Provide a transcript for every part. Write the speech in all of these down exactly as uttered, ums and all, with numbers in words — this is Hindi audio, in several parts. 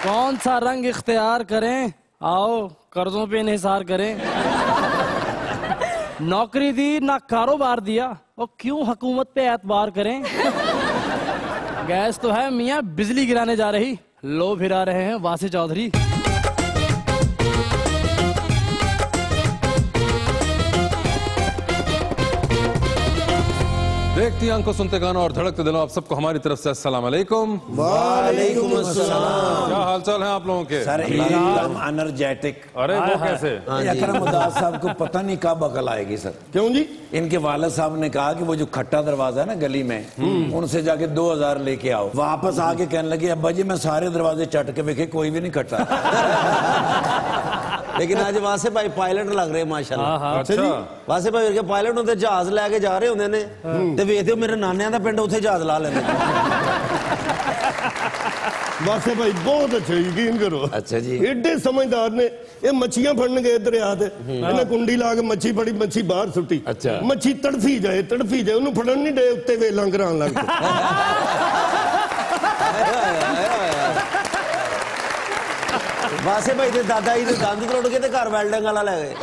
कौन सा रंग इख्तियार करें, आओ कर्जों पे इन्हिसार करें। नौकरी दी ना कारोबार दिया, और क्यों हुकूमत पे एतबार करें। गैस तो है मियाँ बिजली गिराने जा रही, लो भिरा रहे हैं वासी चौधरी। देखती आंखों सुनते गाना और धड़कते दिलों, आप सबको हमारी तरफ से अस्सलाम वालेकुम। वालेकुम अस्सलाम। क्या हालचाल है आप लोगों के? सर एकदम एनर्जेटिक। अरे वो कैसे? अकरम उद्दास साहब को पता नहीं कब अकल आएगी सर। क्यों जी? इनके वालिद साहब ने कहा कि वो जो खट्टा दरवाजा है ना गली में, उनसे जाके दो हजार लेके आओ। वापस आके कहने लगे अब्बा जी मैं सारे दरवाजे चट के देखे, कोई भी नहीं खट्टा। लेकिन आज वासे भाई पायलट लग रहे माशाल्लाह। अच्छा वासे भाई के पायलट होंगे, जहाज लैके जा रहे होंगे ने, ते वेखदे हो मेरे नानिया दा पिंड उत्थे जहाज ला लेंदे। वासे भाई बहुत अच्छे, यकीन करो। अच्छा जी। एडे समझदार ने। ये मच्छियां फड़न गए दरिया ते, इन्हें कुंडी ला के मच्छी फड़ी, मच्छी बाहर सुट्टी। अच्छा। मच्छी तड़फी जाए तड़फी जाए, उन्हें फड़न नहीं दे, उत्ते वेलां करान लग पए। वासे भाई दे दादा जी दे दंद तोड़ के ते घर वेल्डिंग वाला ले गए।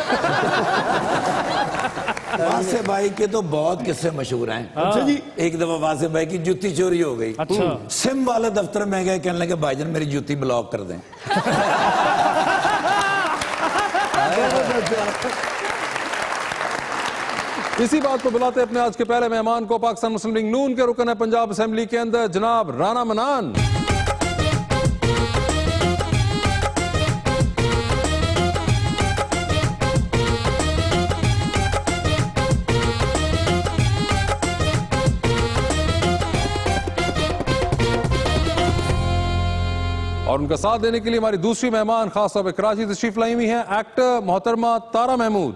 वासे भाई के तो बहुत किस्से मशहूर हैं। अच्छा जी। एक दफा वासे भाई की जूती चोरी हो गई। अच्छा। सिम वाले दफ्तर में गए, कहने लगे भाईजान मेरी जूती ब्लॉक कर दें। इसी बात को बुलाते अपने आज के पहले मेहमान को, पाकिस्तान मुस्लिम लीग नून के रुकन है पंजाब असेंबली के अंदर, जनाब राना मनान। और उनका साथ देने के लिए हमारी दूसरी मेहमान खास तौर पर कराची तशरीफ लाई हुई हैं, एक्टर मोहतरमा Tara Mahmood.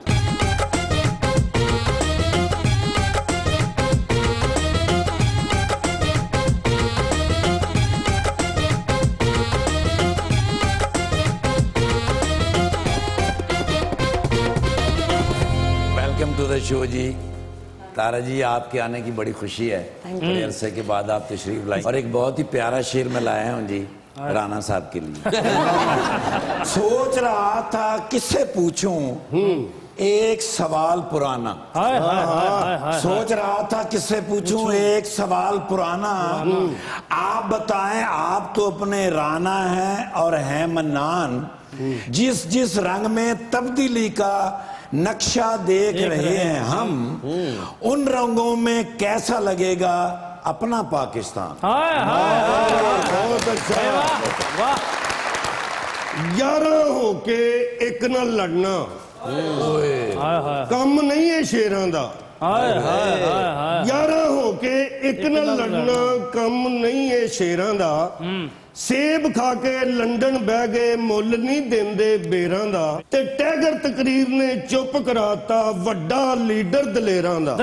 Welcome to the show ji. Tara ji आपके आने की बड़ी खुशी है, बड़े अरसे के बाद आप तशरीफ लाई, और एक बहुत ही प्यारा शेर में लाया हूँ जी राना साहब के लिए। सोच रहा था किससे पूछूं एक सवाल पुराना। हाय हाय हाय हाय। सोच रहा था किससे पूछूं एक सवाल पुराना। आप बताएं, आप तो अपने राना हैं और हैं मन्नान, जिस जिस रंग में तब्दीली का नक्शा देख रहे हैं हम, उन रंगों में कैसा लगेगा अपना पाकिस्तान। हाय हाय बहुत अच्छा। वाह। ग्यारह होके एक ना लड़ना हाय हाय कम नहीं है शेरां दा। हाय हाय हाय। ग्यारह होके एक ना लड़ना कम नहीं है शेरां दा। सेब खा के लंडन बह गए, मुल नहीं देंदे बेरां दा। ते टैगर तकरीर ने चुप कराता वड्डा लीडर दलेरां दा।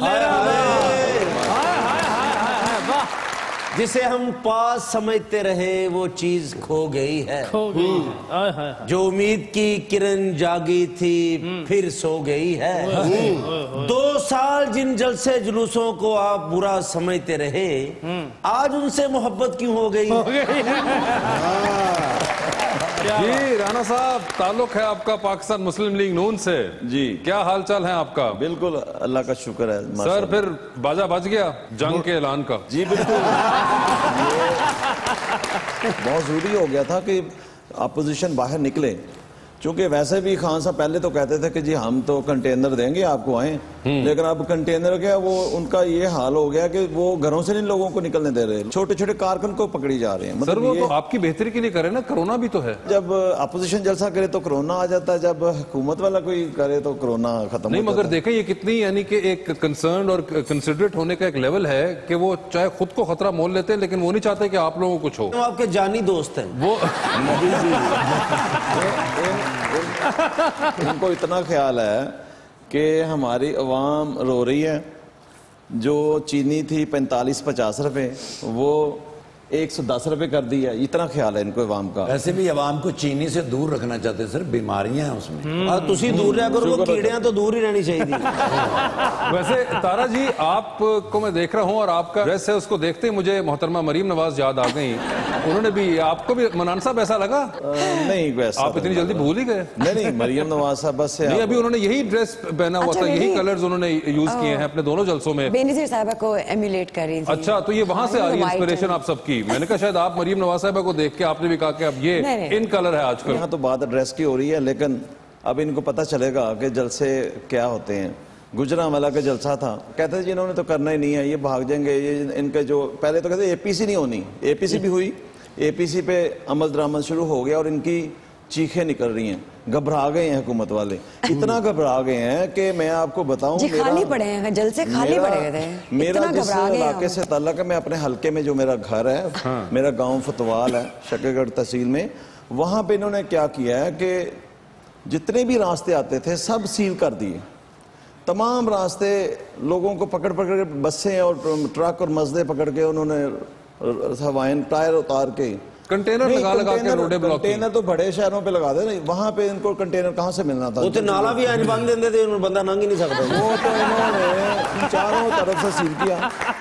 जिसे हम पास समझते रहे वो चीज खो गई है। खो गई। हाय हाय हाय। जो उम्मीद की किरण जागी थी फिर सो गई है। दो साल जिन जलसे जुलूसों को आप बुरा समझते रहे, आज उनसे मोहब्बत क्यों हो गई? जी राना साहब, ताल्लुक है आपका पाकिस्तान मुस्लिम लीग नून से जी। क्या हालचाल है आपका? बिल्कुल अल्लाह का शुक्र है। सर फिर बाजा बज गया जंग के ऐलान का। जी बिल्कुल। बहुत जरूरी हो गया था कि अपोजिशन बाहर निकले, क्योंकि वैसे भी खान साहब पहले तो कहते थे कि जी हम तो कंटेनर देंगे आपको आए, लेकिन अब कंटेनर क्या वो उनका ये हाल हो गया कि वो घरों से नहीं लोगों को निकलने दे रहे, छोटे छोटे कारकुन को पकड़ी जा रहे हैं। मतलब सर वो तो आपकी बेहतरी के लिए करे ना, कोरोना भी तो है। जब अपोजिशन जलसा करे तो कोरोना आ जाता है, जब हुकूमत वाला कोई करे तो कोरोना खत्म नहीं। हो मगर देखें ये कितनी यानी कि एक कंसर्न और कंसिडरेट होने का एक लेवल है कि वो चाहे खुद को खतरा मोल लेते हैं, लेकिन वो नहीं चाहते कि आप लोगों को कुछ हो। वो आपके जानी दोस्त हैं वो उनको इतना ख्याल है कि हमारी अवाम रो रही है। जो चीनी थी पैंतालीस पचास रुपए, वो एक सौ दस रुपए कर दिया, इतना ख्याल है इनको अवाम का। वैसे भी अवाम को चीनी से दूर रखना चाहते हैं सर, बीमारियां हैं उसमें। और तुसी दूर रहा करो, वो कीड़ियां तो दूर ही रहनी चाहिए। वैसे तारा जी आपको मैं देख रहा हूँ और आपका ड्रेस है, उसको देखते ही मुझे मोहतरमा मरीम नवाज याद आ गई। उन्होंने भी, आपको भी मनान साहब ऐसा लगा? नहीं वैसा आप इतनी जल्दी भूल ही गए? नहीं नहीं, मरियम नवाज साहब बस से नहीं, अभी उन्होंने यही ड्रेस पहना हुआ था, यही कलर्स उन्होंने यूज किए हैं अपने दोनों जलसों में। बेनज़ीर साहबा को एम्यूलेट कर रही थी। अच्छा, तो ये वहां से आ रही है इंस्पिरेशन आप सबकी। मैंने कहा शायद आप मरीम नवाज साहबा को देख के आपने भी कहा कि अब ये इन कलर है आजकल। यहाँ तो बात ड्रेस की हो रही है, लेकिन अब इनको पता चलेगा कि जलसे क्या होते हैं। गुजरांवाला का जलसा था, कहते थे जी इन्होंने तो करना ही नहीं है, ये भाग जाएंगे, ये इनके जो पहले तो कहते एपीसी नहीं होनी, एपीसी भी हुई, एपीसी पे अमल दरामद शुरू हो गया और इनकी चीखें निकल रही हैं, घबरा गए हैं हुकूमत वाले, इतना घबरा गए हैं कि मैं आपको बताऊं, जी खाली पड़े हैं, जलसे खाली पड़े थे, मेरा जिस इलाके से ताल्लुक है, मैं अपने हल्के में जो मेरा घर है, हाँ। मेरा गांव फतवाल है शक्करगढ़ तहसील में, वहां पे इन्होंने क्या किया है कि जितने भी रास्ते आते थे सब सील कर दिए। तमाम रास्ते लोगों को पकड़ पकड़ के, बसें और ट्रक और मजदे पकड़ के उन्होंने हवाएं टायर उतार के कंटेनर लगा लगा के रोडे ब्लॉक की। कंटेनर तो बड़े शहरों पे लगा दे, वहां पे इनको कंटेनर कहां से मिलना था? वो तो नाला भी आज बंद देते थे, उन्होंने बंदा लंघ ही नहीं सकता। वो तो इन्होंने चारों तरफ से सील किया।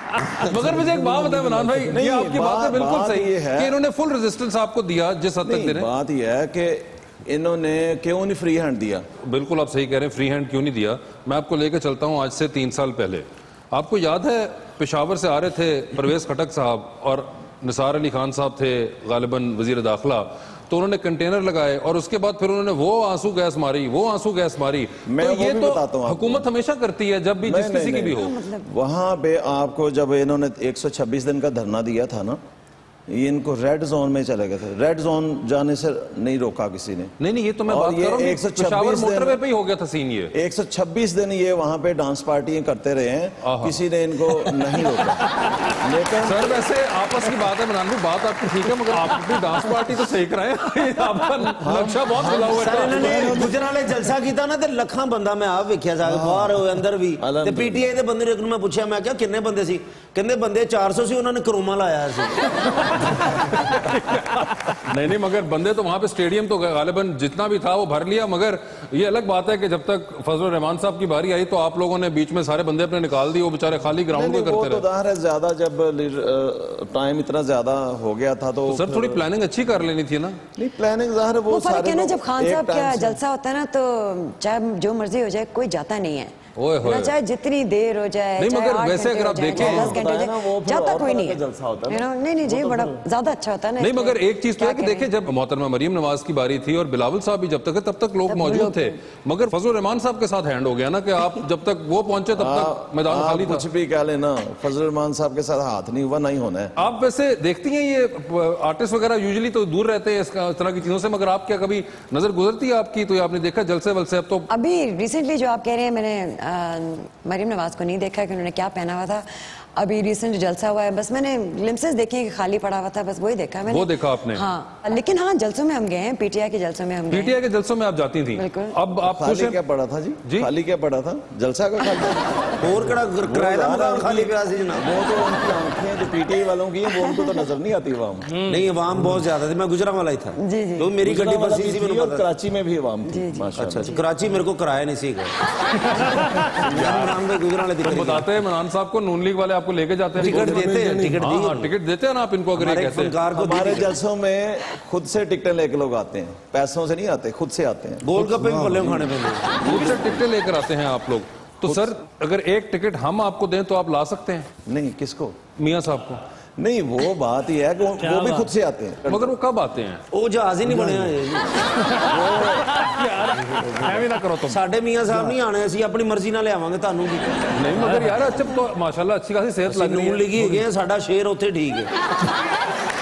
मगर मुझे एक बात बताए मनान भाई, ये आपकी बात है बिल्कुल सही है कि इन्होंने फुल रेजिस्टेंस आपको दिया जिस हद तक दे रहे हैं। बात यह है कि इन्होंने क्यों नहीं फ्री हैंड दिया? बिल्कुल आप सही कह रहे हैं, फ्री हैंड क्यों नहीं दिया। मैं आपको लेकर चलता हूं आज से तीन साल पहले। आपको याद है पेशावर से आ रहे थे परवेज खटक साहब और निसार अली खान साहब थे गालिबन वजीर दाखिला, तो उन्होंने कंटेनर लगाए और उसके बाद फिर उन्होंने वो आंसू गैस मारी, वो आंसू गैस मारी। मैं तो ये भी तो बताता हूं हुकूमत हमेशा करती है जब भी जिस किसी की भी हो। वहां पे आपको जब इन्होंने एक सौ छब्बीस दिन का धरना दिया था ना, ये इनको रेड जोन में चले गए थे, रेड जोन जाने से नहीं रोका किसी ने। नहीं नहीं, ये तो मैं बात कर रहा हूं, एक सौ छब्बीस मोटरवे पे ही हो गया था सीन। ये एक सौ छब्बीस दिन ये वहां पे डांस पार्टियां करते रहे हैं, किसी ने इनको नहीं रोका। लेकिन सर वैसे आपस की बात है मनान भाई, बात आपकी ठीक है, मगर आप भी डांस पार्टी तो सही कराए। आपका नक्शा बहुत खुला हुआ है। गुजराले जलसा किया ना, लखा बंदा मैं आप वेख्या जाके बाहर अंदर भी, पीटीआई के बंदे एक मैं पूछा, मैं क्या किन्ने बंदे सी, कहते बंदे चार सौ सी, उन्होंने करोमा लाया सी। नहीं नहीं, मगर बंदे तो वहां पे स्टेडियम तो गालिबन जितना भी था वो भर लिया। मगर ये अलग बात है कि जब तक फजल रहमान साहब की बारी आई तो आप लोगों ने बीच में सारे बंदे अपने निकाल दिए, वो बेचारे खाली ग्राउंड में करते रहे। तो है ज्यादा जब टाइम इतना ज्यादा हो गया था तो, तो सर थोड़ी प्लानिंग अच्छी कर लेनी थी ना। नहीं प्लानिंग ज़ाहिर है वो सारे लोग, जब खान साहब का जलसा होता है ना तो चाहे जो मर्जी हो जाए कोई जाता नहीं है, ना चाहे जितनी देर हो जाए, नहीं मगर वैसे अगर आप देखें दस घंटे हो जाए, जाता कोई नहीं है। नहीं नहीं जी, बड़ा ज्यादा अच्छा होता है ना। नहीं मगर एक चीज तो है कि देखिए, जब मोहतरमा मरीम नवाज की बारी थी और बिलावल साहब भी जब तक है तब तक लोग मौजूद थे, मगर फजल रहमान साहब के साथ हैंड हो गया ना कि आप जब तक वो पहुंचे तब तक मैदान खाली था। कुछ भी कह लेना, फजल रहमान साहब के साथ हाथ नहीं हुआ, नहीं होना है। आप वैसे देखती हैं ये आर्टिस्ट वगैरह यूजुअली तो दूर रहते हैं इस तरह की चीजों से, मगर आप क्या कभी नजर गुजरती है आपकी, तो आपने देखा जलसे वलसे? अब तो अभी रिसेंटली जो आप कह रहे हैं, मैंने मरीम नवाज को नहीं देखा कि उन्होंने क्या पहना हुआ था। अभी रिसेंट जलसा हुआ है, बस मैंने ग्लिम्सेस देखे कि खाली पड़ा हुआ था, बस वही देखा मैंने। वो देखा आपने? हाँ, लेकिन हाँ जलसों में हम गए हैं, पीटीआई के जलसों में हम गए। पीटीआई के जलसों में आप जाती थी? बिल्कुल। अब आप खाली क्या पड़ा था जी? जी खाली क्या पड़ा था? जलसा का खाली और कड़ा किराए का मकान खाली पे आसी जनाब। वो तो उनकी आंखें जो पीटीआई वालों की हैं वो उनको तो नजर नहीं आती अवाम। नहीं अवाम बहुत ज्यादा थी, मैं गुजरांवाला ही था। जी जी। तो मेरी गड्डी बस इसी में और कराची में भी अवाम थी माशाल्लाह। अच्छा, कराची मेरे को किराया नहीं सीखा। गुजरांवाले बताते हैं मनान साहब को, नून लीग वाले आपको लेके जाते हैं, टिकट देते हैं, टिकट हाँ, टिकट देते हैं ना आप इनको? अगर ये कहते हैं हमारे जलसों में खुद से टिकटें लेके लोग आते हैं, पैसों से नहीं आते, खुद से आते हैं। गोलगप्पे भी बोले खाने पे खुद से टिकटें लेकर आते हैं आप लोग। तो सर अगर एक टिकट हम आपको दें तो आप ला सकते हैं? नहीं, किसको? मियां साहब को? नहीं, वो बात ही है कि वो भी खुद से आते हैं। मगर वो कब आते हैं? वो जहाज ही नहीं बने ना करो तुम। साडे मियां साहब नहीं आने, असि अपनी मर्जी नाल लियावांगे तानू की। नहीं मगर यार अच्छा तो माशाल्लाह अच्छी खासी सेहत लग रही है। नून लिगी हो गए, साडा शेर उत्थे ठीक है।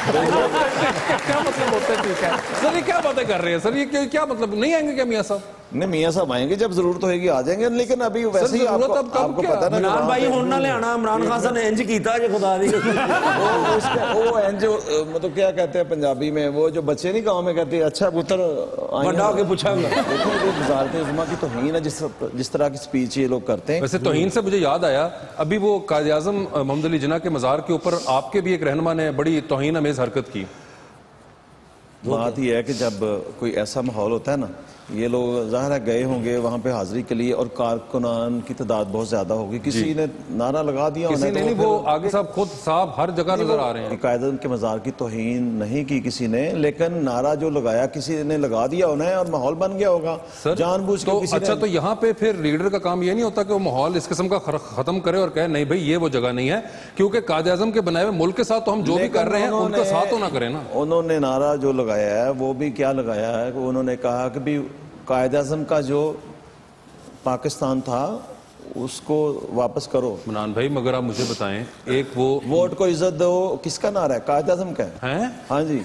क्या मतलब होता है ठीक है सर? ये क्या बातें कर रहे हैं सर? ये क्या मतलब नहीं आएंगे क्या मियां साहब? नहीं मियाँ साहब आएंगे जब जरूरत होगी आ जाएंगे, लेकिन अभी वैसे ही आपको, आपको पता ना इमरान भाई होना ले आना इमरान खान ने इंज कीता जे खुदा दी वो उसका वो इंज मतलब क्या कहते हैं पंजाबी में, वो जो बच्चे नहीं गांव में कहते हैं अच्छा पुत्र बड़ा होके पूछांगा। देखो ये वज़ारत उज़्मा की तौहीन है जिस जिस तरह की स्पीच ये लोग करते हैं। वैसे तौहीन से मुझे याद आया, अभी वो कायद आज़म मोहम्मद अली जिन्ना के मज़ार के ऊपर आपके भी एक रहनुमा ने बड़ी तौहीन अमेज़ हरकत की। बात यह है कि जब कोई ऐसा माहौल होता है ना, ये लोग ज़ाहिर है गए होंगे वहाँ पे हाजिरी के लिए और कारकुनान की तादाद बहुत ज्यादा होगी, किसी ने नारा लगा दिया, किसी ने नहीं, वो आगे साहब खुद साहब हर जगह नजर आ रहे हैं। कायदे के मज़ार की तौहीन नहीं की किसी ने, लेकिन नारा जो लगाया किसी ने लगा दिया होना है और माहौल बन गया होगा जानबूझ के। तो अच्छा, तो यहाँ पे फिर लीडर का काम ये नहीं होता कि वो माहौल इस किस्म का खत्म करे और कहे नहीं भाई ये वो जगह नहीं है, क्योंकि कायदे आज़म के बनाए हुए मुल्क के साथ तो हम जो भी कर रहे हैं उनका साथ तो ना करें ना। उन्होंने नारा जो लगाया है वो भी क्या लगाया है, उन्होंने कहा कि भी कायद आज़म का जो पाकिस्तान था उसको वापस करो। इमरान भाई मगर आप मुझे बताएं, एक वो वोट को इज्जत दो किसका नारा है? कायद आज़म का है, है? हाँ जी।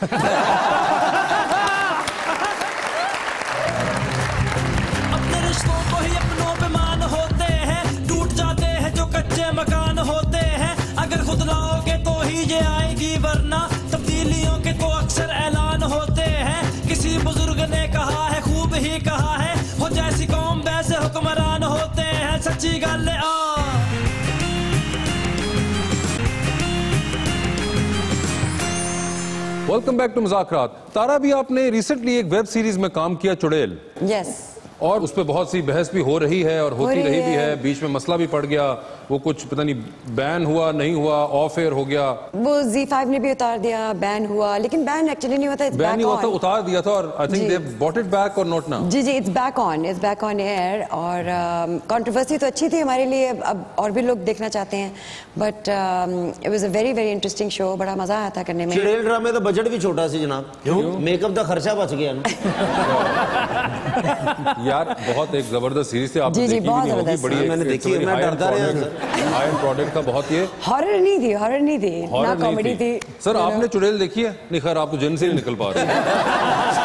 अपने रिश्तों को ही अपनों पे मान होते हैं, टूट जाते हैं जो कच्चे मकान होते हैं, अगर खुद लाओगे तो ही ये आएगी वरना तब्दीलियों के तो अक्सर ऐलान होते हैं। किसी बुजुर्ग ने कहा है, खूब ही कहा है, हो जैसी कौम वैसे हुक्मरान होते हैं, सच्ची गल आ। Welcome back to Muzakraat. Tara भी आपने रिसेंटली एक वेब सीरीज में काम किया चुड़ैल, यस, और उस पर बहुत सी बहस भी हो रही है और होती रही भी है, बीच में मसला भी पड़ गया, वो कुछ पता नहीं बैन हुआ नहीं हुआ, ऑफ एयर हो गया, वो ज़ी फाइव ने भी उतार दिया, बैन हुआ, लेकिन बैन एक्चुअली नहीं होता, बैन नहीं हुआ था, उतार दिया था, और I think they bought it back और नॉट नाउ। जी जी, it's back on, it's back on air, और कंट्रोवर्सी um, तो अच्छी थी हमारे लिए, अब और भी लोग देखना चाहते हैं, but it was a very very interesting show, बड़ा मजा आया था करने में। चुड़ैल ड्रामे का बजट भी छोटा सी जनाब, क्यों? मेकअप का खर्चा बच गया ना। यार बहुत एक जबरदस्त सीरीज थी, आपने जी, जी, देखी बहुत भी नहीं होगी, जबरदस्त। बड़ी मैंने देखी है, मैं डरता रहा सर। हाई एंड प्रोडक्ट का बहुत ये हॉरर नहीं थी, हॉरर नहीं थी, ना कॉमेडी थी। सर आपने चुड़ैल देखी है? नहीं खैर आप तो जिन से नहीं निकल पा रहे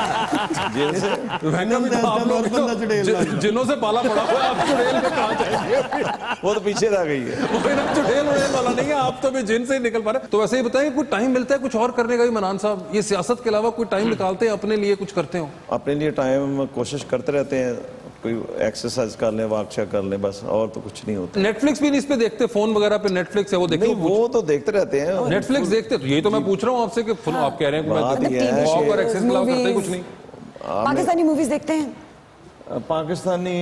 जिनों से पाला पड़ा हुआ, आप चुड़ैल में कहां जाएंगे? वो तो पीछे रह गई है, वो चुड़ैल उड़ैल वाला नहीं है, आप तो भी जिन से ही निकल पा रहे। तो वैसे ही बताएं, कुछ टाइम मिलता है कुछ और करने का भी मनान साहब? ये सियासत के अलावा कोई टाइम निकालते हैं अपने लिए, कुछ करते हो? अपने लिए टाइम कोशिश करते रहते हैं, कोई एक्सरसाइज कर लें, वॉक कर लें, बस, और तो कुछ नहीं होता। नेटफ्लिक्स भी नहीं इस पे देखते? फोन वगैरह पे नेटफ्लिक्स है वो देखते? वो तो देखते रहते हैं, नेटफ्लिक्स देखते, तो यही तो मैं पूछ रहा हूँ आपसे कि आप कह रहे हैं बात मैं ये है वॉक और एक्सेस के अलावा करता ही कुछ नहीं। पाकिस्तानी मूवीज देखते हैं? पाकिस्तानी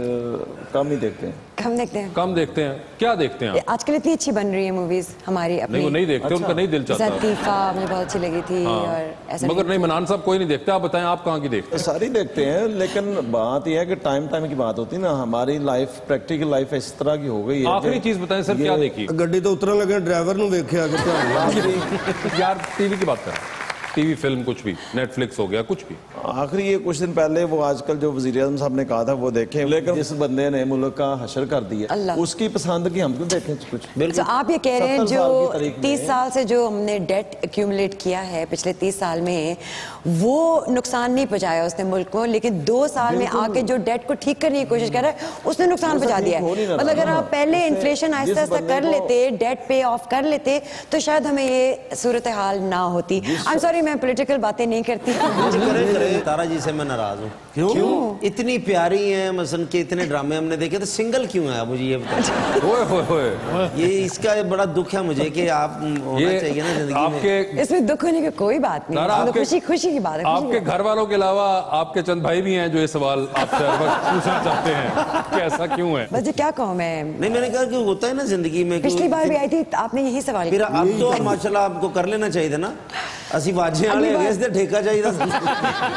कम ही देखते हैं, कम देखते हैं। कम देखते हैं? क्या देखते हैं आप? आजकल इतनी अच्छी बन रही है मूवीज हमारी अपनी। नहीं वो नहीं देखते, उनका नहीं दिल चाहता। लतीफा मुझे बहुत अच्छी लगी थी, और ऐसा मगर नहीं, मनान साहब कोई नहीं देखते। आप बताएं आप कहाँ की देखते हैं? सारी देखते हैं, लेकिन बात यह है कि टाइम टाइम की बात होती है ना, हमारी लाइफ प्रैक्टिकल लाइफ इस तरह की हो गई है। आखिरी चीज बताएं सर, क्या देखी? गड्डी तो उतरन लगे ड्राइवर ਨੂੰ ਵੇਖਿਆ ਕਿ ਧਿਆਨ यार टीवी की बात कर, टीवी फिल्म कुछ भी, नेटफ्लिक्स हो गया, कुछ भी। आखिरी ये कुछ दिन पहले वो आजकल जो वज़ीर आज़म साहब ने कहा था वो देखें, लेकिन जिस बंदे ने मुल्क का हशर कर दिया उसकी पसंद की हम क्यों देखें कुछ? तो आप ये कह रहे हैं जो तीस साल से जो हमने डेट एक्यूमुलेट किया है पिछले तीस साल में, वो नुकसान नहीं पहुंचाया उसने मुल्क को, लेकिन दो साल में आके जो डेट को ठीक करने की कोशिश कर रहा है उसने नुकसान पहुंचा दिया है। मतलब अगर आप पहले इन्फ्लेशन आहिस्ता आहिस्ता कर लेते, डेट पे ऑफ कर लेते, तो शायद हमें ये सूरत हाल ना होती। आई एम सॉरी, मैं पॉलिटिकल बातें नहीं करती। करे करे तारा जी से मैं नाराज हूँ। क्यों? क्यों? इतनी प्यारी है, मसन के इतने ड्रामे हमने देखे, तो सिंगल क्यों है? मुझे ये बताइए। ओए होए होए, ये इसका बड़ा दुख है मुझे कि आप होना चाहिए ना जिंदगी आपके में। इसमें दुख होने की कोई बात नहीं, आपके, खुशी खुशी की बात है। आपके घर वालों के अलावा आपके चंद भाई भी हैं जो ये सवाल आपसे हर वक्त पूछना चाहते हैं कि ऐसा क्यों है? बस क्या कहूँ मैं, नहीं मैंने कहा कि होता है ना जिंदगी में। पिछली बार भी आई थी आपने यही सवाल फिर अब तो माशाल्लाह आपको कर लेना चाहिए था ना, असि वाजे वाले इससे ठेका चाहिए था।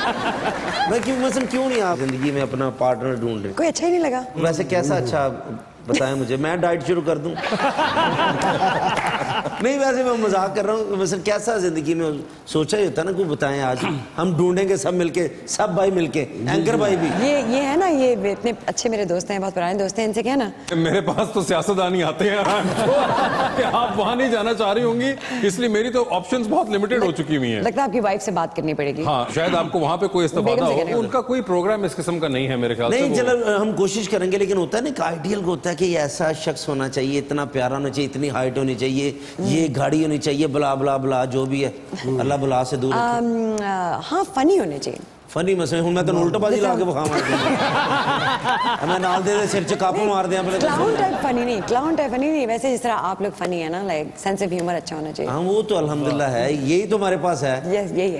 मैं क्यों मसन क्यों नहीं आप जिंदगी में अपना पार्टनर ढूंढ रहे? कोई अच्छा ही नहीं लगा। वैसे कैसा अच्छा बताएं मुझे, मैं डाइट शुरू कर दूं। नहीं वैसे मैं मजाक कर रहा हूँ। वैसे कैसा जिंदगी में सोचा ही होता ना, कोई बताएं आज हम ढूंढेंगे सब मिलके, सब भाई मिलके, एंकर भाई भी। ये ये है ना, ये इतने अच्छे मेरे दोस्त हैं, बहुत पुराने दोस्त हैं, इनसे क्या ना। मेरे पास तो सियासतदान ही आते हैं आप वहां नहीं जाना चाह रही होंगी, इसलिए मेरी तो ऑप्शंस बहुत लिमिटेड हो चुकी हुई हैं। लगता है आपकी वाइफ से बात करनी पड़ेगी। हाँ शायद आपको वहां पे कोई इस्तेफादा हो, उनका कोई प्रोग्राम इस किस्म का नहीं है मेरे ख्याल से। नहीं चलो हम कोशिश करेंगे, लेकिन होता है ना एक आइडियल को होता है कि ऐसा शख्स होना चाहिए, इतना प्यारा होना चाहिए, इतनी हाइट होनी चाहिए, ये गाड़ी होनी चाहिए, बला बला बला जो भी है, अल्लाह बला से दूर रखे। हाँ फनी होने चाहिए। फनी मसले हूं मैं तो उल्टाबाजी ला के बखा मार दूंगा। मैं नाल दे दे सिर च कापू मार दिया पहले। क्लाउन टाइप फनी नहीं, क्लाउन टाइप फनी नहीं, वैसे जिस तरह आप लोग फनी है ना, लाइक सेंस ऑफ ह्यूमर अच्छा होना चाहिए। हाँ वो तो अल्हम्दुलिल्लाह है, यही तो हमारे पास है। यस यही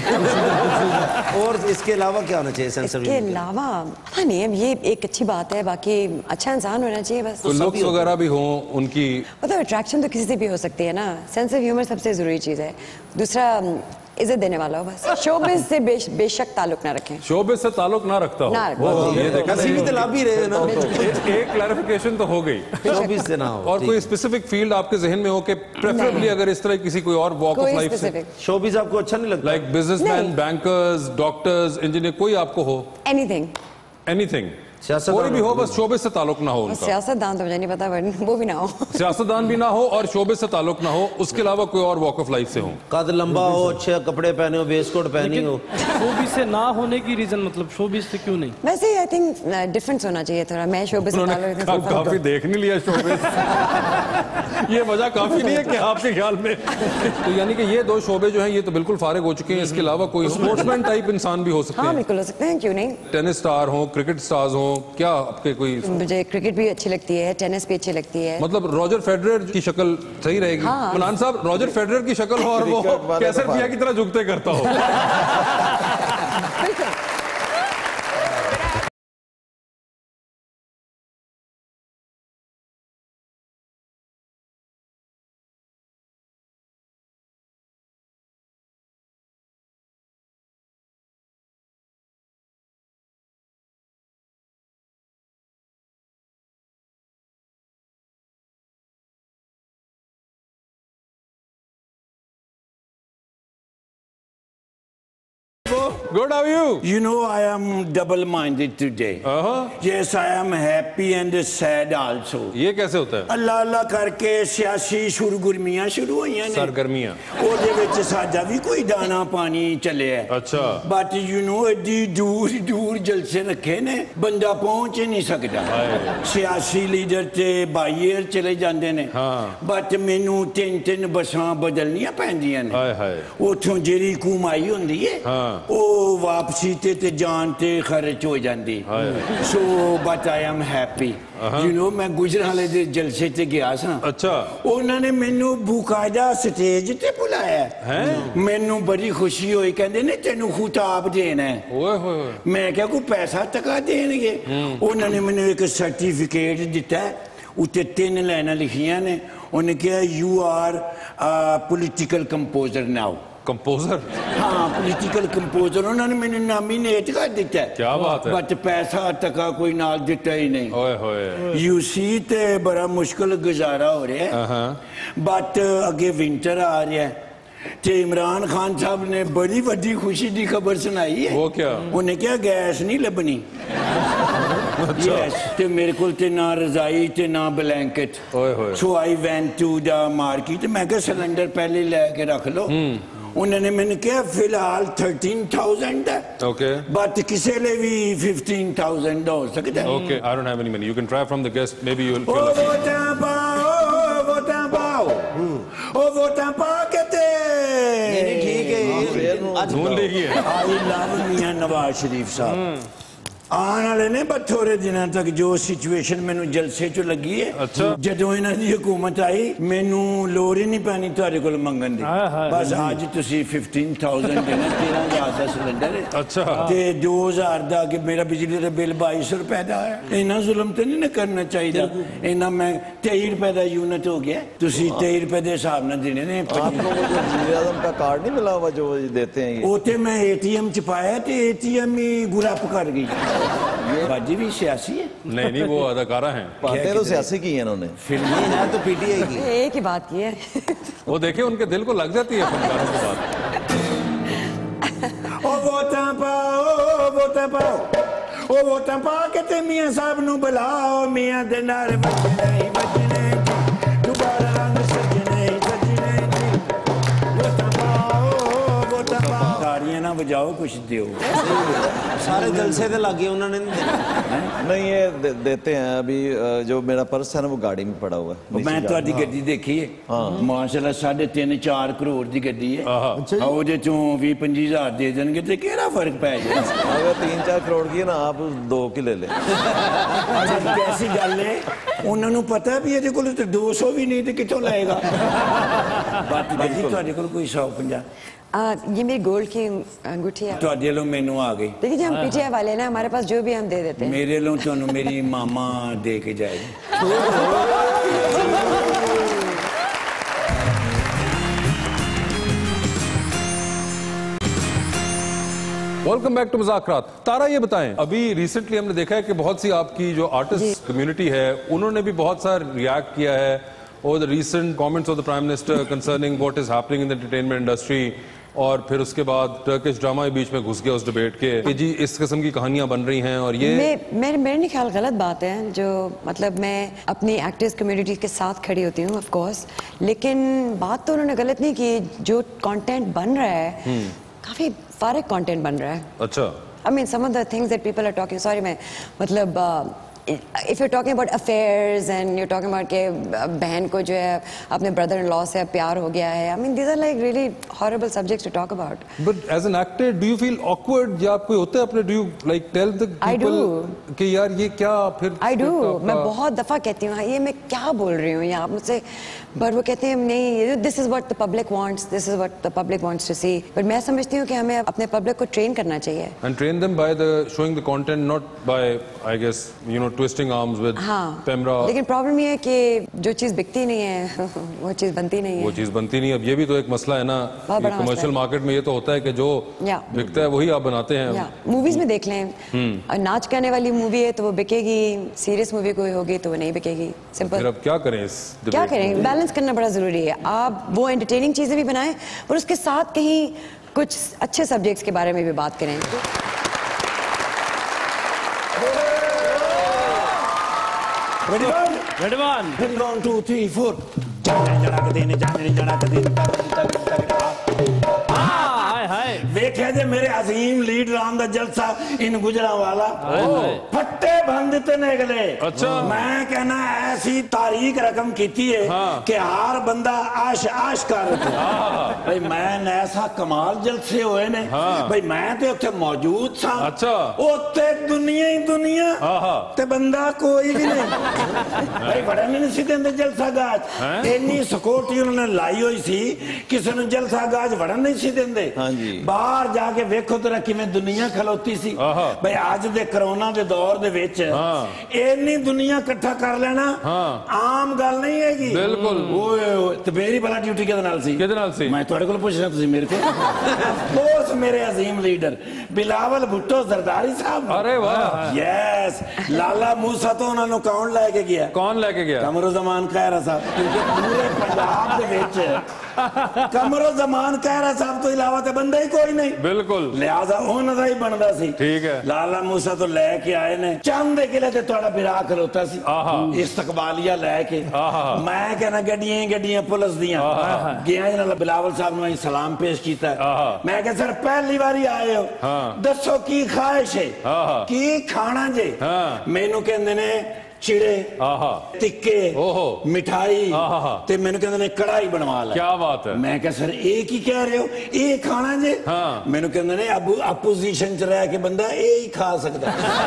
है। और इसके अलावा क्या होना चाहिए सेंस ऑफ इसके अलावा पता नहीं, अब ये एक अच्छी बात है, बाकी अच्छा इंसान होना चाहिए बस। तो लुक्स वगैरह भी हो उनकी, मतलब अट्रैक्शन तो किसी से भी हो सकती है ना, सेंस ऑफ ह्यूमर सबसे जरूरी चीज है। दूसरा इज्जत देने वाला हो बस। शोबिज़ से बेश, बेशक ताल्लुक ना रखें। शोबिज़ से ताल्लुक ना रखता हो, ना रखता वो ये देखा किसी भी तो लाभ ही रहे ना। एक क्लैरिफिकेशन तो हो गई, शोबिज़ से ना हो। और कोई स्पेसिफिक फील्ड आपके जहन में हो कि प्रेफरेबली अगर इस तरह किसी कोई और वॉक ऑफ लाइफ से, शोबिज़ आपको अच्छा नहीं लगता? Like businessman, bankers, doctors, engineer, कोई आपको हो? एनीथिंग एनीथिंग, कोई भी हो, बस शोबिज़ से ताल्लुक ना हो उनका। सियासतदान तो मुझे नहीं पता, वो भी ना हो। सियासतदान भी ना हो और शोबिज़ से ताल्लुक ना हो, उसके अलावा कोई और वॉक ऑफ लाइफ से हो। कद लंबा हो, अच्छे कपड़े पहने हो, वेस्ट कोट पहनी हो। शोबिज़ से ना होने की रीजन मतलब शोबिज़ से क्यों नहीं? वैसे आई थिंक डिफरेंस होना चाहिए थोड़ा। मैं शोबिज़ से ताल्लुक रखती हूं। काफी देख नहीं लिया शोबिज़। ये वजह काफी नहीं है कि आपके ख्याल में? तो यानी कि ये दो शोबे जो हैं ये तो बिल्कुल फारिग हो चुके हैं, इसके अलावा कोई स्पोर्ट्समैन टाइप इंसान भी हो सकते हैं? हाँ बिल्कुल हो सकते हैं, क्यों नहीं। टेनिस स्टार हो, क्रिकेट स्टार्स हो, क्या आपके कोई? मुझे क्रिकेट भी अच्छी लगती है, टेनिस भी अच्छी लगती है। मतलब रॉजर फेडरर की शक्ल सही रहेगी? हाँ। मनान साहब रॉजर फेडरर की शक्ल हो और वो कैसर पिया की तरह झुकते करता हो। Good, how are you? You know, I am double-minded today. Uh-huh. Yes, I am happy and sad also. ये कैसे होता है? अल्लाह अल्लाह करके सियासी शुरगुरमियां शुरू होईयां ने। सरगर्मियां। ਉਹਦੇ ਵਿੱਚ ਸਾਡਾ ਵੀ ਕੋਈ ਦਾਣਾ ਪਾਣੀ ਚੱਲਿਆ। अच्छा। But you know, ਏਡੀ ਦੂਰ ਦੂਰ ਜਲਸੇ ਰੱਖੇ ਨੇ, ਬੰਦਾ ਪਹੁੰਚ ਹੀ ਨਹੀਂ ਸਕਦਾ। ਸਿਆਸੀ ਲੀਡਰ ਤੇ ਬਾਈਅਰ ਚਲੇ ਜਾਂਦੇ ਨੇ। ਹਾਂ। But ਮੈਨੂੰ ਤਿੰਨ ਤਿੰਨ ਬੱਸਾਂ ਬਦਲਣੀਆਂ ਪੈਂਦੀਆਂ ਨੇ। ਹਾਏ ਹਾਏ। ਉੱਥੋਂ ਜਿਹੜੀ ਕਮਾਈ ਹੁੰਦੀ ਹੈ, ਹਾਂ। ਉਹ ਵਾਪਸੀ ਤੇ ਤੇ ਜਾਣ ਤੇ ਖਰਚ ਹੋ ਜਾਂਦੀ। So, but I am happy. You know, ਮੈਂ ਗੁਜਰਾਂਵਾਲੇ ਦੇ ਜਲਸੇ ਤੇ ਗਿਆ ਸਾਂ। अच्छा। ਉਹਨਾਂ ਨੇ ਮੈਨੂੰ ਬਕਾਇਦਾ ਸਟੇਜ ਤੇ ਬੁਲਾਇਆ ਹੈ। ਮੈਨੂੰ ਬੜੀ ਖੁਸ਼ੀ ਹੋਈ, ਕਹਿੰਦੇ ਨੇ ਤੈਨੂੰ ਖਿਤਾਬ ਦੇਣਾ ਹੈ। ਓਏ ਹੋਏ। ਮੈਂ ਕਿਹਾ ਕੋਈ ਪੈਸਾ ਟਕਾ ਦੇਣਗੇ? ਉਹਨਾਂ ਨੇ ਮੈਨੂੰ ਇੱਕ ਸਰਟੀਫਿਕੇਟ ਦਿੱਤਾ, ਉੱਤੇ ਤਿੰਨ ਲਾਈਨਾਂ ਲਿਖੀਆਂ ਨੇ। ਉਹਨੇ ਕਿਹਾ you are political composer now. Composer? हाँ, पॉलिटिकल कंपोजर। उन्होंने मैंने नॉमिनेट कर दिता है। क्या बात है? बट पैसा टका कोई नाल दिता ही नहीं। ओए होए। यूसी ते बड़ा मुश्किल गुजारा हो रहा है। बट अगे विंटर आ रहा है ते इमरान खान साहब ने बड़ी वड्डी खुशी की खबर सुनाई है। वो क्या? उन्हें क्या गैस नहीं लभनी। यस, ते मेरे को ते ना रजाई ते ना ब्लैंकेट। ओए होए। So I went to the market. मैं क्या सिलेंडर पहले लेके रख लो। उन्होंने मैंने कहा फिलहाल थर्टीन थाउजेंड है। ओके। बट किसी लिए भी फिफ्टीन थाउजेंड हो सकता है। Okay, I don't have any money, you can try from the guest, maybe you will ओ वोटा पाओ, वोटा पाओ, ओ वोटा पाओ कहते। नहीं ठीक है, आज ढूंढ लेगी। आई लव मियां नवाज शरीफ साहब आने वाले ने, पर थोड़े दिनों तक जो सिचुएशन मैनू जलसे चो लगी है। अच्छा। जदों इन्हां दी हुकूमत आई, मैनू लोड़ ही नहीं पैनी तुहाडे कोल मंगण दी। बस अज तुसी फिफ्टीन थाउजेंड देना, तेरह हजार का सिलेंडर है। अच्छा। ते दो हजार दा कि मेरा बिजली का बिल बाईस रुपए का है। इन्ना जुल्म तो नहीं ना करना चाहिए। इन्ना मैं तेई रुपए का यूनिट हो गया, तुसी तेई रुपए के हिसाब नाल देने ने। आपको वो जो वज़ीर आज़म का कार्ड नहीं मिला हुआ जो देते हैं ये? वो ते मैं एटीएम च पाया ते एटीएम ही गुरप कर गई। बाजी भी सियासी है। नहीं नहीं, वो अदाकारा हैं। बातें तो सियासी की हैं इन्होंने, फिल्मी है तो पीटीआई की। एक ही बात की है। वो देखे उनके दिल को लग जाती है फनकारों की बात। ओ वोटां पाओ वोटां पाओ ओ वोटां पा के ते मियां साहब नू बुलाओ, मियां दे नारे बजने ही बजने जी, दुबारा रंग सजने ही सजने जी, वोटां पाओ वोटां पाओ। ताड़ियां ना बजाओ, कुछ दियो। सारे जलसे दे लागे उन्होंने नहीं देना। नहीं ये दे, देते हैं। अभी जो मेरा पर्स है ना वो गाड़ी में पड़ा हुआ है। मैं तो अड्डी गड्डी देखी है, माशाल्लाह साढ़े तीन चार करोड़ दी गड्डी है। ਉਹਦੇ ਚੋਂ ਵੀਹ ਪੱਚੀ ਹਜ਼ਾਰ ਦੇ ਦੇਣਗੇ ਤੇ ਕਿਹੜਾ ਫਰਕ ਪੈ ਜਾਏ। अगर तीन चार करोड़ की है ना, आप दो की ले ले। कैसी गल है, उन्होंने पता भी ਇਹਦੇ ਕੋਲ ਤੇ दो सौ भी नहीं तो कितों लाएगा। बाकी भाजी ਤੁਹਾਡੇ ਕੋਲ ਕੋਈ सौ पचास। आ, ये मेरी गोल्ड की अंगूठी है। ਤੁਹਾਡੇ ਵੱਲੋਂ ਮੈਨੂੰ आ गई। देखिए जी, हम पीटीआई वाले हैं ना, हमारे पास जो भी हम दे देते हैं। मेरे ਵੱਲੋਂ ਤੁਹਾਨੂੰ मेरी मामा दे के जाएगी। Welcome back to Muzakraat. Tara ये बताएं, अभी रिसेंटली हमने देखा है कि बहुत सी आपकी जो आर्टिस्ट कम्युनिटी है उन्होंने भी बहुत सा रिएक्ट किया है और the recent comments of the prime minister concerning what is happening in the entertainment industry, और फिर उसके बाद टर्किश ड्रामा बीच में घुस गया उस डिबेट के कि जी इस किस्म की कहानियां बन रही हैं। और ये मैं मेरे मेरे नहीं ख्याल गलत बात है, जो मतलब मैं अपनी एक्टर्स कम्युनिटी के साथ खड़ी होती हूँ ऑफ कोर्स, लेकिन बात तो उन्होंने गलत नहीं की। जो कंटेंट बन रहा है काफी फारिग कंटेंट बन रहा है। अच्छा, I mean some of the things that people are talking, sorry मैं मतलब if you talking about affairs and you talking about के बहन को जो है अपने ब्रदर इन लॉ से प्यार हो गया है, I mean these are like really horrible subjects to talk about. But as an actor do you feel awkward, या आपको होता है अपने, do you like tell the people कि यार ये क्या फिर? आई डू, मैं बहुत दफा कहती हूँ ये मैं क्या बोल रही हूँ, या आप मुझसे, पर वो कहते हैं नहीं, this is what the public wants, this is what the public wants to see. But मैं समझती हूँ कि हमें अपने पब्लिक को ट्रेन करना चाहिए, and train them by the showing the content, not by I guess you know twisting arms with PEMRA. लेकिन प्रॉब्लम ये है कि जो चीज बिकती नहीं है वो चीज बनती नहीं है। वो चीज बनती नहीं। अब ये भी तो एक मसला है ना, कमर्शियल मार्केट में ये तो होता है कि जो बिकता है वही आप बनाते हैं। मूवीज में देख लें, नाच करने वाली मूवी है तो वो बिकेगी, सीरियस मूवी कोई होगी तो वो नहीं बिकेगी, सिंपल। फिर अब क्या करें इस क्या करें, बैलेंस करना बड़ा जरूरी है। आप वो एंटरटेनिंग चीजें भी बनाएं और उसके साथ कहीं कुछ अच्छे सब्जेक्ट्स के बारे में भी बात करें। Ready one, ready one, ready one, two, three, four. जाने जड़ा के देने जाने जड़ा के देने तक तक तक हाय हाय देखिए जे मेरे अजीम लीडर आन दा जलसा इन गुजरा वाला फट्टे बंद ते निकले। अच्छा, मैं कहना ऐसी तारीख रकम कीती है कि हर बंदा आश आश कर भाई मैं ऐसा कमाल जलसे होए ने भाई मैं ते उत्थे मौजूद था। अच्छा, उत्थे दुनिया ही दुनिया ते बंदा कोई भी नहीं भाई बड़ा नहीं सी देंदे जलसा गाज, इन्नी सिक्योरिटी उन्होंने लाई हुई सी किसी ने जलसा गाज वड़न नहीं सी देंदे। बाहर जाके वेखो तेरा किवें दुनिया खलोती सी भाई अज दे कोरोना दे दौर दे विच इन्नी दुनिया इकट्ठा कर लेना आम गल नहीं हैगी। बिल्कुल। ओए ते मेरी भला ड्यूटी किहदे नाल सी? किहदे नाल सी? मैं तुहाडे कोल पुछना, तुसीं मेरे को उस मेरे अजीम लीडर बिलावल भुट्टो जरदारी साहब। अरे वाह, यस। लाला मूसा तो उन्होंने कौन लेके गया? कौन लेके गया? कमरुज़्ज़मान खैरा साहब, क्योंकि पूरे पंजाब दे विच कमरुज़्ज़मान खैरा साहब तो इलावा ते बंदा ही कोई नहीं। बिल्कुल, लिहाजा उन्हां दा ही बनदा सी। ठीक है। लाला मूसा तो लेके आए ने चंद दे किले ते तुहाडा बिरा खलोता सी इस्तकबालिया लेके। मैं कहना गड्डियां गड्डियां पुलिस दियां गया जनाब बिलावल साहब ने सलाम पेश कीता। मैं कहा सर पहली बारी आए हो, दसो की ख्वाहिश है, की खाना जे? मैनू कहंदे ने चिड़े, टिक्के, मिठाई, ते मैंने कहंदे ने कढ़ाई बनवा ला। क्या बात है। मैं कहा सर एक ही कह रहे हो, ये खाना जे? मैंने कहंदे ने अब अपोजिशन च रह के बंदा ये ही खा सकता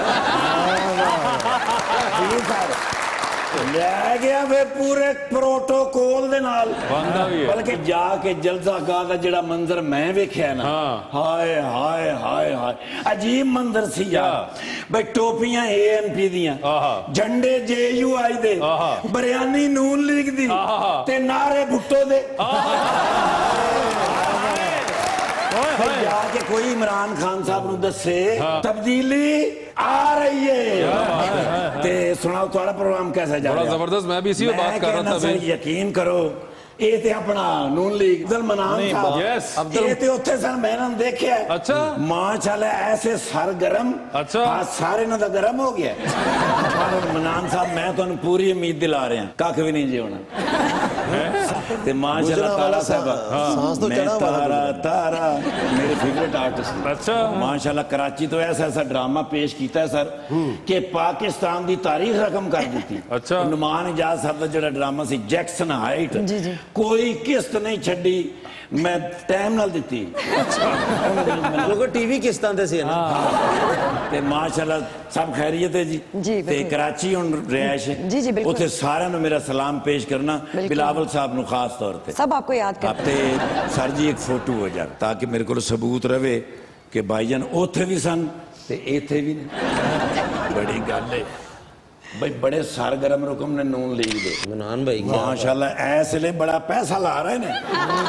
ले गया वे पूरे प्रोटोकॉल दे नाल, बल्कि जाके जलसा गाह दा जेड़ा मंजर मैं वेख्या ना, हाय हाय हाय हाय अजीब मंजर सी यार। भाई टोपियां ए एन पी दियां, झंडे जे यू आई दे, बरियानी नून लीग दी ते नारे भुट्टो दे। जाके कोई इमरान खान साहब नु दसे तब्दीली आ रही है। ते सुनाओ तुम्हारा प्रोग्राम कैसा जा रहा है? बड़ा जबरदस्त, मैं भी इसी पे बात कर रहा था भाई। यकीन करो ये ते अपना नून लीग अब्दुल मनान साहब, यस ये ते उत्थे सन मैंने देखा। अच्छा माशाल्लाह ऐसे सर गरम, अच्छा आज सारे ना गरम हो गया। मनान साहब मैं तो पूरी उम्मीद दिला रहे हैं कख भी नहीं जी होना ते माशाल्लाह तारा साहब सांस तो चढ़ा तारा तारा मेरे फेवरेट आर्टिस्ट। अच्छा माशाल्लाह कराची तो ऐसा ऐसा ड्रामा पेश किया है सर कि पाकिस्तान की तारीख रकम कर दी। अच्छा नुमान इजाज साहब का जो ड्रामा सी जैक्सन हाइट, कोई किस्त नहीं छड़ी, मैं टाइम नाल दी। अच्छा टीवी किस्तां ते सी ना ते माशाल्लाह सब खैरियत है जी। जी ते कराची हुन रिहाइश है जी जी बिल्कुल। उथे सारे नु मेरा सलाम पेश करना, बिलावल साहब नु खास तौर पे सब आपको याद करते हैं। सर जी एक फोटो हो जाए ताकि मेरे को सबूत रहे कि भाईजान उथे भी सन ते इथे भी ने। बड़ी गल है भाई, बड़े सरगरम रुकम ने नून लीग दे मनान भाई माशाल्लाह ऐसे बड़ा पैसा ला रहे ने।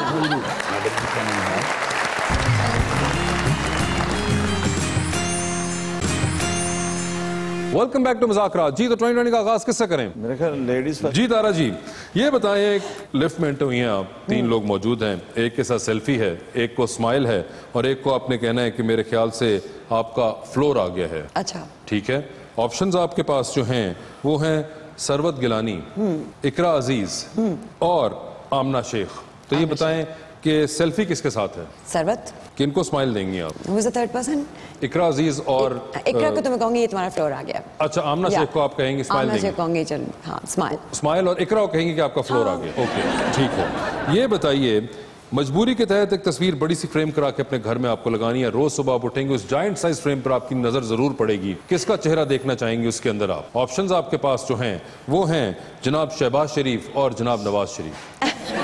वेलकम बैक टू मुज़ाकरात। जी तो ट्वेंटी ट्वेंटी का आगाज किससे करें? मेरे ख्याल लेडीज जी तारा जी ये बताएं, एक लिफ्ट में हुई हैं आप, तीन लोग मौजूद हैं, एक के साथ सेल्फी है, एक को स्माइल है और एक को आपने कहना है कि मेरे ख्याल से आपका फ्लोर आ गया है। अच्छा ठीक है, ऑप्शंस आपके पास जो हैं वो हैं सरवत गिलानी, इकरा अजीज और आमना शेख। तो ये बताएं कि सेल्फी किसके साथ है? सरवत। किनको स्माइल देंगी आप? Who is the third person? इकरा अजीज और इकरा को तो मैं कहूंगी ये तुम्हारा फ्लोर आ गया। अच्छा आमना शेख को आप कहेंगे स्माइल देंगे? आमना शेख कहूंगी चल हाँ स्माइल स्माइल और इकरा को कहेंगे कि आपका फ्लोर आ गया। ओके ठीक है, ये बताइए मजबूरी के तहत एक तस्वीर बड़ी सी फ्रेम करा के अपने घर में आपको लगानी है, रोज सुबह आप उठेंगे उस जायंट साइज फ्रेम पर आपकी नजर जरूर पड़ेगी, किसका चेहरा देखना चाहेंगे उसके अंदर आप? ऑप्शंस आपके पास जो हैं वो हैं जनाब शहबाज शरीफ और जनाब नवाज शरीफ।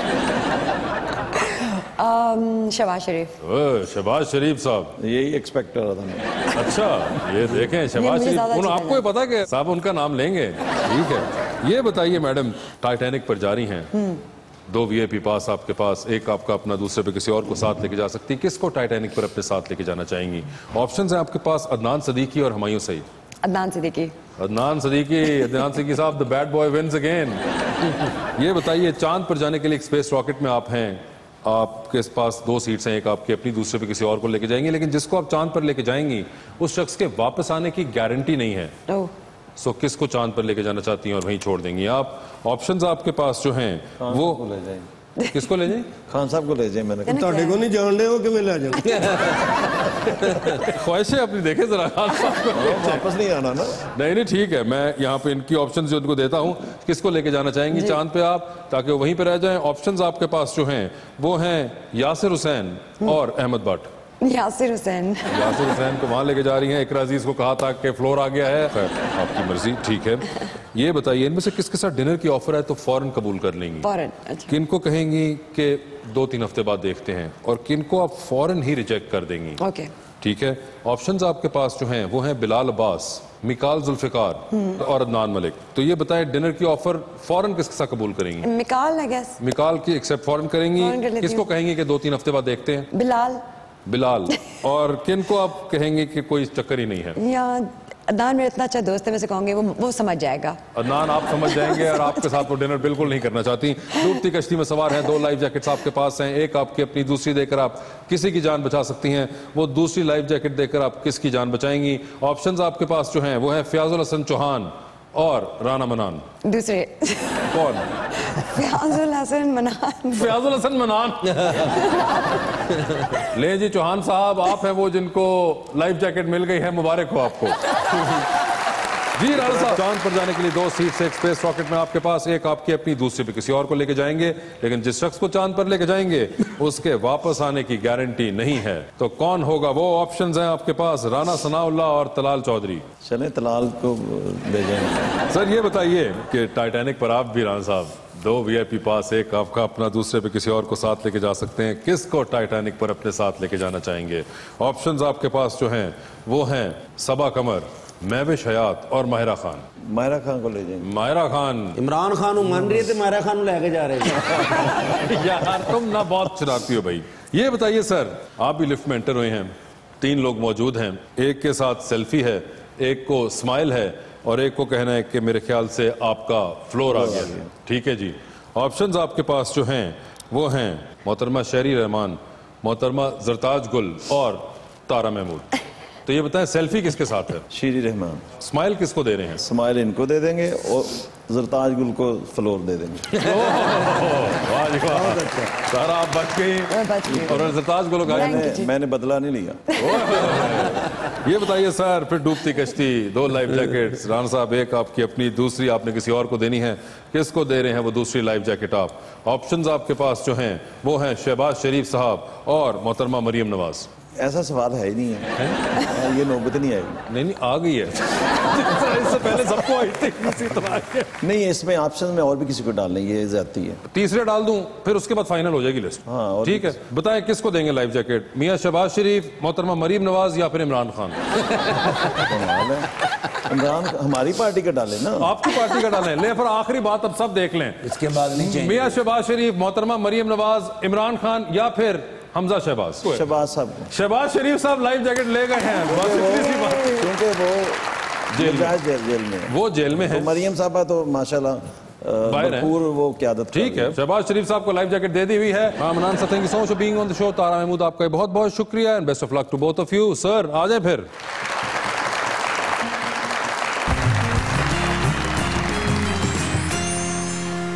शहबाज शरीफ। शहबाज शरीफ साहब, यही एक्सपेक्ट कर रहा था मैं। अच्छा ये देखें शहबाज शरीफ, उन आपको पता है कि साहब उनका नाम लेंगे। ठीक है, ये बताइए मैडम टाइटैनिक पर जारी हैं, दो वीआईपी पास आपके पास, एक आपका अपना, दूसरे पे किसी और को साथ लेके जा सकती है, किसको टाइटैनिक पर अपने साथ लेके जाना चाहेंगी? ऑप्शंस हैं आपके पास अदनान सदीकी और हुमायूं सईद। अदनान सदीकी। अदनान सदीकी, अदनान सदीकी साहब the bad boy wins again. ये बताइए चांद पर जाने के लिए एक स्पेस रॉकेट में आप हैं, आपके पास दो सीट्स हैं, एक आपकी अपनी, दूसरे पे किसी और को लेके जाएंगे, लेकिन जिसको आप चांद पर लेके जाएंगी उस शख्स के वापस आने की गारंटी नहीं है। oh. सो so, किसको चांद पर लेके जाना चाहती हैं और वहीं छोड़ देंगी आप? ऑप्शंस आपके पास जो हैं वो ले जाएंगे। किसको ले जाए? खान साहब को ले जाए। मैंने ਤੁਹਾਡੇ को नहीं जान रहे हो कि मैं ले जाऊं? ख्वाहिशें अपनी देखे जरा खान साहब को। वापस नहीं आना ना। नहीं नहीं ठीक है, मैं यहाँ पे इनकी ऑप्शंस जो उनको देता हूँ, किसको लेके जाना चाहेंगी चांद पे आप ताकि वो वहीं पे रह जाएं? ऑप्शंस आपके पास जो हैं वो हैं यासिर हुसैन और अहमद भट्ट। यासिर हुसैन। यासिर हुसैन को वहां लेके जा रही हैं, इकरा अजीज को कहा था कि फ्लोर आ गया है। खैर आपकी मर्जी, ठीक है। ये बताइए इनमें से किसके साथ डिनर की ऑफर है तो फौरन कबूल कर लेंगी? फौरन। अच्छा। किनको कहेंगी कि दो तीन हफ्ते बाद देखते हैं और किनको आप फौरन ही रिजेक्ट कर देंगी? ओके ठीक है, ऑप्शंस आपके पास जो हैं वो हैं बिलाल अब्बास, मिकाल जुल्फिकार और अदनान मलिक। तो ये बताएं डिनर की ऑफर फौरन किसके साथ कबूल करेंगी? Mikaal I guess. मिकाल की एक्सेप्ट फौरन करेंगी। किसको कहेंगी कि दो तीन हफ्ते बाद देखते हैं? बिलाल। बिलाल। और किन को आप कहेंगे कि कोई चक्कर ही नहीं है? या अदनान मेरा इतना अच्छा दोस्त है, मैं से कहूंगी वो वो समझ जाएगा। अदनान आप समझ जाएंगे और आपके साथ वो डिनर बिल्कुल नहीं करना चाहती। डूबती कश्ती में सवार हैं, दो लाइफ जैकेट्स आपके पास हैं, एक आपकी अपनी, दूसरी देकर आप किसी की जान बचा सकती हैं। वो दूसरी लाइफ जैकेट देकर आप किसकी जान बचाएंगी? ऑप्शंस आपके पास जो हैं वो हैं फयाजुल हसन चौहान और राना मनान। दूसरे कौन? फयाजुल हसन मनान। फयाजुल हसन मनान। ले जी चौहान साहब, आप हैं वो जिनको लाइफ जैकेट मिल गई है, मुबारक हो आपको। जी राणा साहब, चांद पर जाने के लिए दो सीट्स एक स्पेस रॉकेट में आपके पास, एक आपकी अपनी, दूसरे पे किसी और को लेके जाएंगे, लेकिन जिस शख्स को चांद पर लेके जाएंगे उसके वापस आने की गारंटी नहीं है। तो कौन होगा वो? ऑप्शंस हैं आपके पास राना सनाउल्लाह और तलाल चौधरी। चले तलाल को ले जाएंगे। सर ये बताइए कि टाइटैनिक पर आप भी राणा साहब दो वीआईपी पास, एक आपका अपना, दूसरे पे किसी और को साथ लेके जा सकते हैं, किसको टाइटैनिक पर अपने साथ लेके जाना चाहेंगे? ऑप्शंस आपके पास जो हैं वो हैं सबा कमर, महविश हयात और माहिरा खान। माहिरा खान को ले जाएंगे। माहिरा खान। इमरान खान मान रही है तो माहिरा खान लेके जा रहे हैं। यार तुम ना बहुत शरारती हो भाई। ये बताइए सर, आप भी लिफ्ट में एंटर हुए हैं, तीन लोग मौजूद हैं, एक के साथ सेल्फी है, एक को स्माइल है और एक को कहना है कि मेरे ख्याल से आपका फ्लोर आ गया है। ठीक है जी, ऑप्शंस आपके पास जो हैं वो हैं मोहतरमा शहरी रहमान, मोहतरमा जरताज गुल और तारा महमूद। तो ये बताएं साइल किसके साथ है? शीरी रहमान। स्माइल किसको दे रहे हैं? स्माइल इनको दे देंगे और जरताज गुल को फ्लोर दे देंगे। वाह जी वाह, सारा आप बच गई और जरताज गुल का मैंने, मैंने बदला नहीं लिया। ये बताइए सर, फिर डूबती कश्ती, दो लाइफ जैकेट्स, राना साहब एक आपकी अपनी, दूसरी आपने किसी और को देनी है, किसको दे रहे हैं वो दूसरी लाइफ जैकेट आप? ऑप्शंस आपके पास जो हैं वो हैं शहबाज शरीफ साहब और मोहतरमा मरियम नवाज। ऐसा सवाल है ही नहीं है, है? ये नौबत नहीं आएगी। नहीं नहीं आ गई है इससे पहले सबको आई थी इसी तरह के। नहीं, इसमें ऑप्शन में और भी किसी को डालने, ये ज्यादती है। तीसरे डाल दूं, फिर उसके बाद फाइनल हो जाएगी लिस्ट। हाँ, ठीक है, बताएं किसको देंगे लाइफ जैकेट? मियां शहबाज शरीफ, मोहतरमा मरियम नवाज या फिर इमरान खान? इमरान हमारी पार्टी का डालें ना। आपकी पार्टी का डालें। ले फिर आखिरी बात अब सब देख लें, इसके बाद नहीं चाहिए। मियां शहबाज शरीफ, मोहतरमा मरियम नवाज, इमरान खान या फिर हमजा शहबाज? शहबाज साहब। शहबाज शरीफ साहब लाइफ जैकेट ले गए हैं, बस इतनी सी बात। क्योंकि वो जेल में जेल, जेल में वो जेल में है। तो मरियम साहबा तो माशाल्लाह भरपूर वो क़यादत। ठीक है, शहबाज शरीफ साहब को लाइफ जैकेट दे दी हुई है। Manan sir, thank you so much for being on the show. Tara Mahmood आपका बहुत बहुत शुक्रिया and best of luck to both of you. Sir आ जाए फिर।